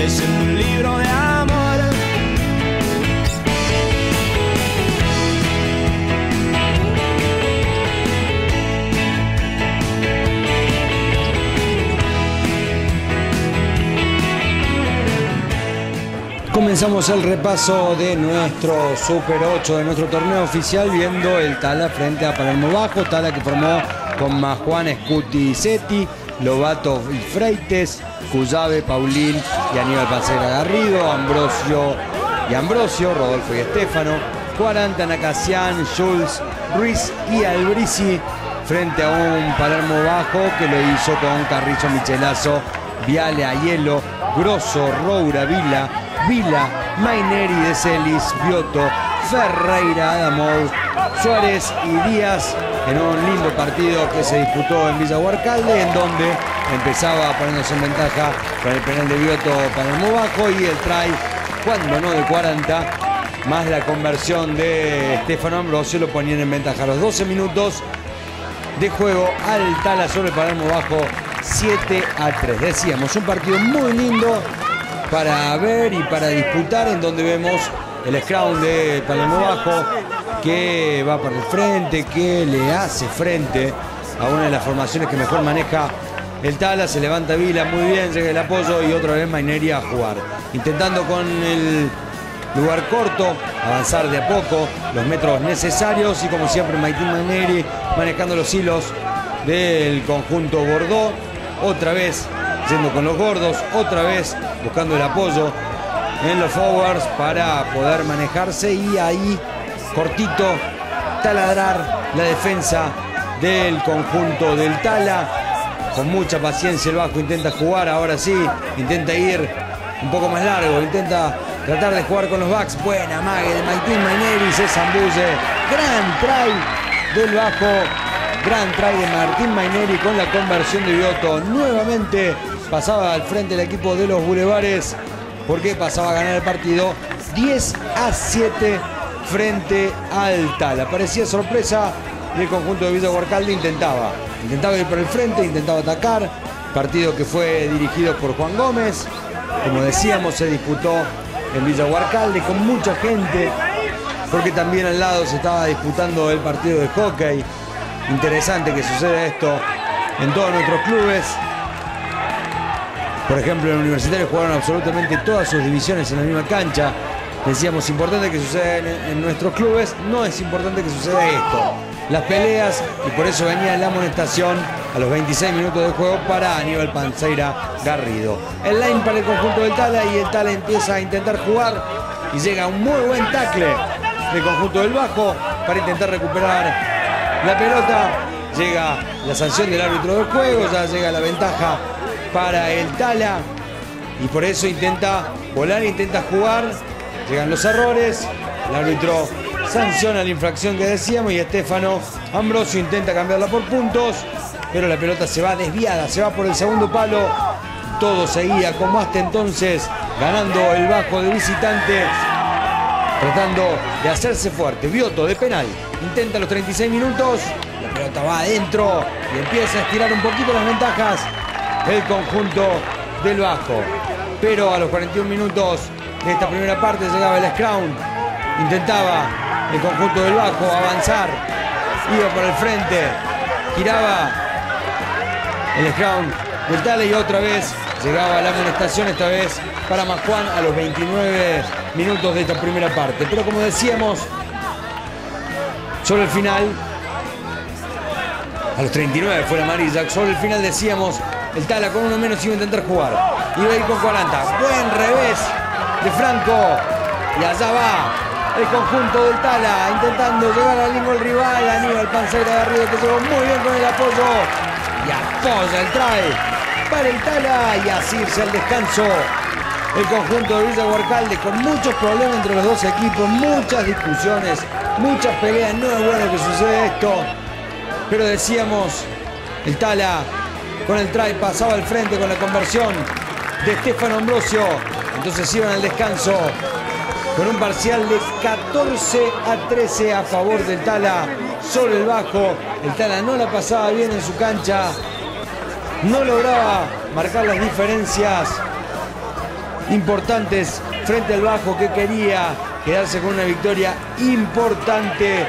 es un libro de amor. Comenzamos el repaso de nuestro Super 8, de nuestro torneo oficial, viendo el Tala frente a Palermo Bajo. Tala que formó con Majuan, Scuti y Seti, Lobato y Freites, Cuyave, Paulín y Aníbal Pancera Garrido, Ambrosio, Rodolfo y Estefano, 40, Nacasian, Schulz, Ruiz y Albrisi, frente a un Palermo Bajo que lo hizo con Carrizo, Michelazo, Viale, Aiello, Grosso, Roura, Vila, Maineri, De Celis, Biotto, Ferreira, Adamou, Suárez y Díaz, en un lindo partido que se disputó en Villa Huarcalde, en donde empezaba poniéndose en ventaja con el penal de Biotto Palermo Bajo y el try, cuando no de 40, más la conversión de Estefano Ambrosio, lo ponían en ventaja a los 12 minutos de juego al Tala sobre Palermo Bajo, 7-3. Decíamos, un partido muy lindo para ver y para disputar, en donde vemos el scrum de Palermo Bajo que va para el frente, que le hace frente a una de las formaciones que mejor maneja el Tala. Se levanta Vila muy bien, llega el apoyo y otra vez Maineri a jugar, intentando con el lugar corto avanzar de a poco los metros necesarios, y como siempre Maineri manejando los hilos del conjunto Bordeaux, otra vez yendo con los gordos, otra vez buscando el apoyo en los forwards para poder manejarse, y ahí cortito taladrar la defensa del conjunto del Tala. Con mucha paciencia el Bajo intenta jugar, ahora sí, intenta ir un poco más largo, intenta tratar de jugar con los backs. Buena mague de Maineri, se zambulle. Gran try del Bajo, gran try de Martín Maineri con la conversión de Biotto. Nuevamente pasaba al frente el equipo de los Bulevares, porque pasaba a ganar el partido 10-7 frente al Tala. Parecía sorpresa, y el conjunto de Villa Huarcalde intentaba ir por el frente, intentaba atacar. Partido que fue dirigido por Juan Gómez. Como decíamos, se disputó en Villa Huarcalde con mucha gente, porque también al lado se estaba disputando el partido de hockey. Interesante que suceda esto en todos nuestros clubes. Por ejemplo, en el Universitario jugaron absolutamente todas sus divisiones en la misma cancha. Decíamos, importante que suceda en nuestros clubes, no es importante que suceda esto. Las peleas, y por eso venía la amonestación a los 26 minutos de juego para Aníbal Pancera Garrido. El line para el conjunto del Tala, y el Tala empieza a intentar jugar, y llega un muy buen tackle del conjunto del Bajo para intentar recuperar la pelota. Llega la sanción del árbitro del juego, ya llega la ventaja para el Tala, y por eso intenta volar, intenta jugar. Llegan los errores, el árbitro sanciona la infracción que decíamos, y Estefano Ambrosio intenta cambiarla por puntos, pero la pelota se va desviada, se va por el segundo palo. Todo seguía como hasta entonces, ganando el Bajo de visitante, tratando de hacerse fuerte. Biotto de penal, intenta los 36 minutos, la pelota va adentro y empieza a estirar un poquito las ventajas el conjunto del Bajo. Pero a los 41 minutos de esta primera parte llegaba el scrum, intentaba el conjunto del Bajo avanzar, iba por el frente, giraba el scrum del Tala, y otra vez llegaba la amonestación, esta vez para Majuan a los 29 minutos de esta primera parte. Pero como decíamos, sobre el final, a los 39 fue la amarilla, sobre el final decíamos, el Tala con uno menos iba a intentar jugar, iba a ir con 40, buen revés de Franco, y allá va el conjunto del Tala intentando llegar al limbo el rival. Aníbal Pancera Garrido, que llegó muy bien con el apoyo, y apoya el try para el Tala, y así irse al descanso el conjunto de Villa Huarcalde, con muchos problemas entre los dos equipos, muchas discusiones, muchas peleas. No es bueno que suceda esto, pero decíamos, el Tala con el try pasaba al frente con la conversión de Estefano Ambrosio. Entonces iban al descanso con un parcial de 14-13 a favor del Tala sobre el Bajo. El Tala no la pasaba bien en su cancha, no lograba marcar las diferencias, importantes frente al Bajo, que quería quedarse con una victoria importante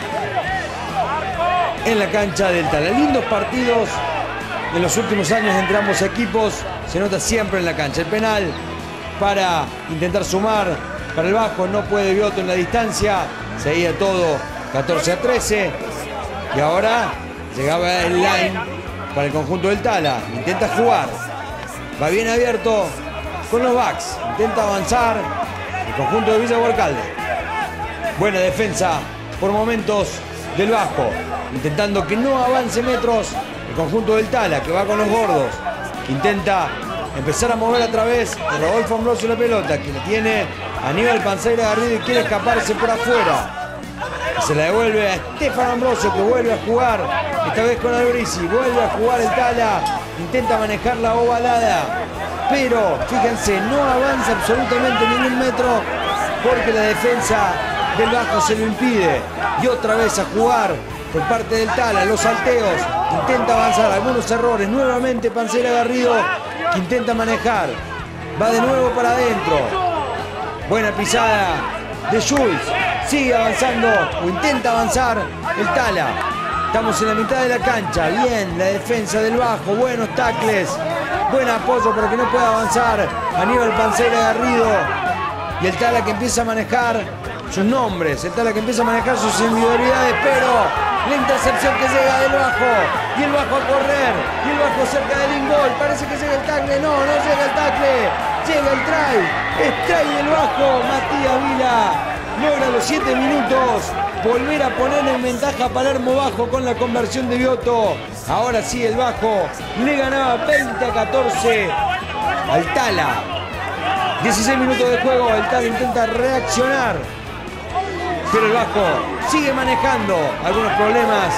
en la cancha del Tala. Lindos partidos en los últimos años entre ambos equipos, se nota siempre en la cancha. El penal para intentar sumar para el Bajo, no puede Vioto en la distancia, seguía todo 14-13 y ahora llegaba el line para el conjunto del Tala. Intenta jugar, va bien abierto con los backs, intenta avanzar el conjunto de Villa Huarcalde. Buena defensa por momentos del Bajo, intentando que no avance metros el conjunto del Tala, que va con los gordos, que intenta empezar a mover a través de Rodolfo Ambrosio la pelota, que le tiene a Aníbal Panseira Garrido y quiere escaparse por afuera. Se la devuelve a Estefano Ambrosio, que vuelve a jugar, esta vez con Albrisi, vuelve a jugar el Tala, intenta manejar la ovalada, pero fíjense, no avanza absolutamente ningún metro porque la defensa del Bajo se lo impide. Y otra vez a jugar por parte del Tala, los salteos, intenta avanzar, algunos errores, nuevamente Panseira Garrido, que intenta manejar, va de nuevo para adentro, buena pisada de Jules, sigue avanzando o intenta avanzar el Tala. Estamos en la mitad de la cancha, bien la defensa del Bajo, buenos tacles, buen apoyo para que no pueda avanzar Aníbal Panseira Garrido, y el Tala que empieza a manejar sus nombres, el Tala que empieza a manejar sus individualidades, pero la intercepción que llega del Bajo, y el Bajo a correr, y el Bajo cerca del ingol, parece que llega el tackle, no llega el tackle, llega el try, es try del Bajo. Matías Vila logra a los 7 minutos volver a poner en ventaja a Palermo Bajo con la conversión de Vioto. Ahora sí el Bajo le ganaba 20-14 al Tala. 16 minutos de juego, el Tala intenta reaccionar, pero el Bajo sigue manejando algunos problemas.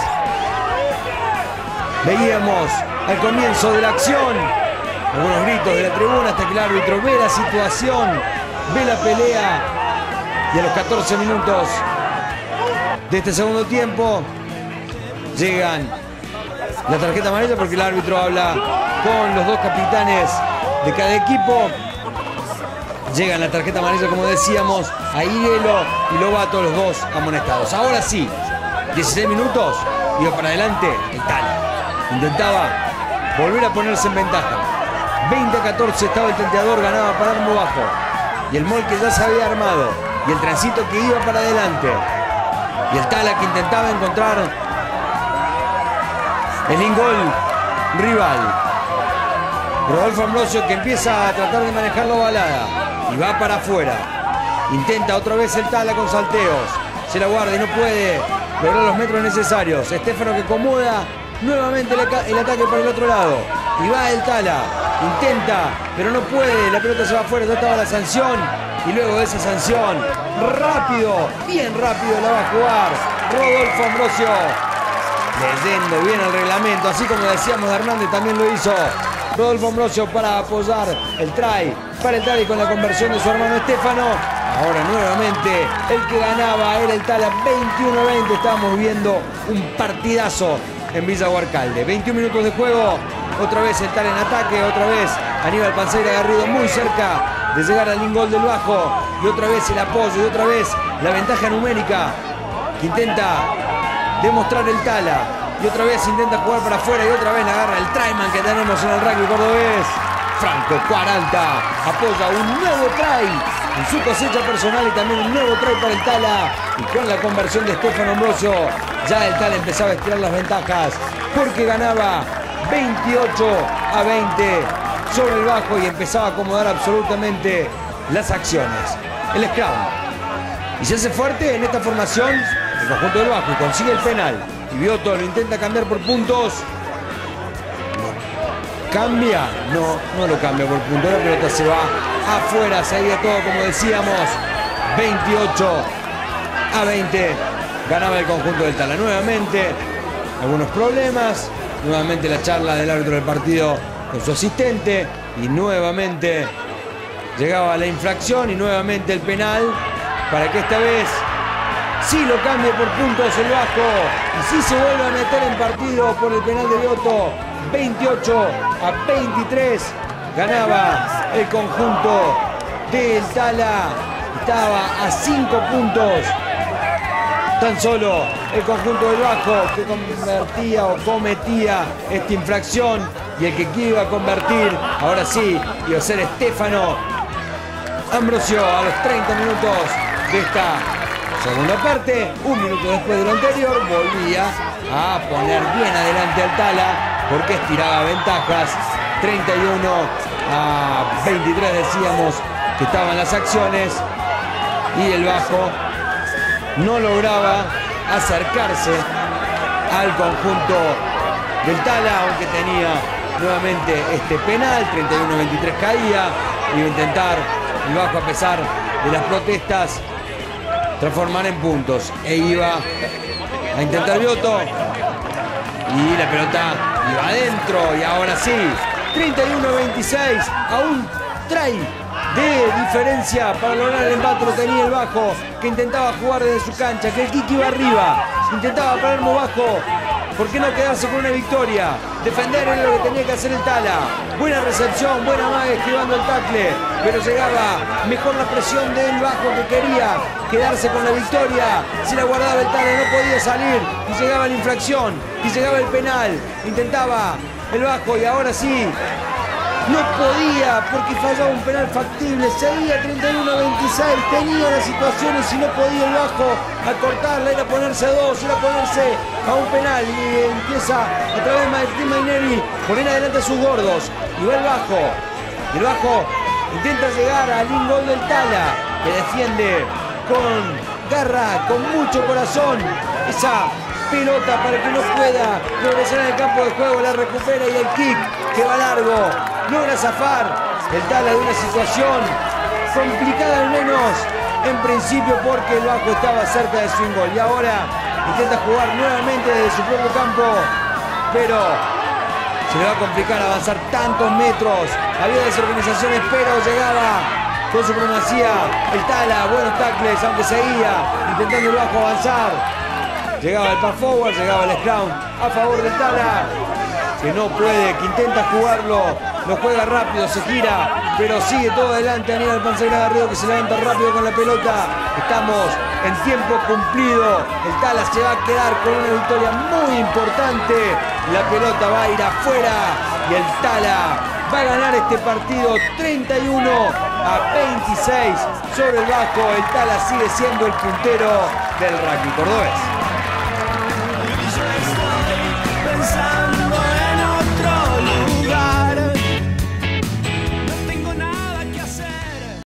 Veíamos al comienzo de la acción algunos gritos de la tribuna hasta que el árbitro ve la situación, ve la pelea, y a los 14 minutos de este segundo tiempo llegan la tarjeta amarilla, porque el árbitro habla con los dos capitanes de cada equipo. Llegan la tarjeta amarilla, como decíamos, a Irelo y Lobato, los dos amonestados. Ahora sí, 16 minutos, iba para adelante el Tala. Intentaba volver a ponerse en ventaja. 20-14 estaba el tanteador, ganaba Palermo Bajo. Y el mol que ya se había armado, y el transito que iba para adelante. Y el Tala que intentaba encontrar el ingol rival. Rodolfo Ambrosio que empieza a tratar de manejar la ovalada y va para afuera. Intenta otra vez el Tala con salteos. Se la guarda y no puede lograr los metros necesarios. Estefano que acomoda nuevamente el ataque por el otro lado. Y va el Tala. Intenta, pero no puede. La pelota se va afuera. Ya estaba la sanción. Y luego de esa sanción, rápido, bien rápido la va a jugar Rodolfo Ambrosio. Leyendo bien el reglamento, así como decíamos de Hernández, también lo hizo Rodolfo Ambrosio para apoyar el try para el Tala y con la conversión de su hermano Estefano. Ahora nuevamente el que ganaba era el Tala, 21-20. Estábamos viendo un partidazo en Villa Huarcalde. 21 minutos de juego, otra vez el Tala en ataque, otra vez Aníbal Panseira Garrido muy cerca de llegar al ingol del Bajo, y otra vez el apoyo, y otra vez la ventaja numérica que intenta demostrar el Tala, y otra vez intenta jugar para afuera, y otra vez la agarra el tryman que tenemos en el rugby cordobés. Franco 40 apoya un nuevo try en su cosecha personal y también un nuevo try para el Tala, y con la conversión de Estefano Ambrosio ya el Tala empezaba a estirar las ventajas porque ganaba 28-20 sobre el Bajo y empezaba a acomodar absolutamente las acciones. El scrum, y se hace fuerte en esta formación el conjunto del Bajo y consigue el penal, y Vioto lo intenta cambiar por puntos. ¿Cambia? No lo cambia por puntos. La pelota se va afuera. Seguía todo como decíamos. 28-20. Ganaba el conjunto del Tala. Nuevamente algunos problemas. Nuevamente la charla del árbitro del partido con su asistente. Y nuevamente llegaba la infracción. Y nuevamente el penal. Para que esta vez sí lo cambie por puntos el Bajo. Y sí se vuelve a meter en partido por el penal de Vioto. 28-23 ganaba el conjunto del Tala. Estaba a 5 puntos. Tan solo el conjunto del Bajo que convertía o cometía esta infracción, y el que iba a convertir, ahora sí, iba a ser Stefano Ambrosio a los 30 minutos de esta segunda parte. Un minuto después de lo anterior volvía a poner bien adelante al Tala porque estiraba ventajas. 31-23 decíamos que estaban las acciones, y el Bajo no lograba acercarse al conjunto del Tala, aunque tenía nuevamente este penal. 31-23 caía, iba a intentar el Bajo, a pesar de las protestas, transformar en puntos, e iba a intentar Vioto, y la pelota iba adentro, y ahora sí, 31-26, a un try de diferencia para lograr el empate lo tenía el Bajo, que intentaba jugar desde su cancha, que el Kiki iba arriba, intentaba Palermo Bajo. ¿Por qué no quedarse con una victoria? Defender era lo que tenía que hacer el Tala. Buena recepción, buena maga esquivando el tackle, pero llegaba mejor la presión del Bajo, que quería quedarse con la victoria. Si la guardaba el Tala no podía salir, y llegaba la infracción, y llegaba el penal. Intentaba el Bajo, y ahora sí, no podía porque fallaba un penal factible. Seguía 31-26, tenía las situaciones y no podía el Bajo acortarla. Era ponerse a 2, era ponerse a un penal, y empieza a través de Martín Maineri poner adelante a sus gordos, y va el Bajo. El Bajo intenta llegar al gol del Tala, que defiende con garra, con mucho corazón esa pelota para que no pueda progresar en el campo de juego. La recupera, y el kick que va largo logra zafar el Tala de una situación complicada, al menos en principio, porque el Bajo estaba cerca de su gol. Y ahora intenta jugar nuevamente desde su propio campo, pero se le va a complicar avanzar tantos metros. Había desorganizaciones, pero llegaba con supremacía el Tala. Buenos tackles, aunque seguía intentando el Bajo avanzar. Llegaba el pass forward, llegaba el scrum a favor del Tala, que no puede, que intenta jugarlo, lo juega rápido, se gira, pero sigue todo adelante. Aníbal Pansegra Garrido, que se levanta rápido con la pelota. Estamos en tiempo cumplido. El Tala se va a quedar con una victoria muy importante. La pelota va a ir afuera, y el Tala va a ganar este partido 31-26 sobre el Bajo. El Tala sigue siendo el puntero del rugby cordobés.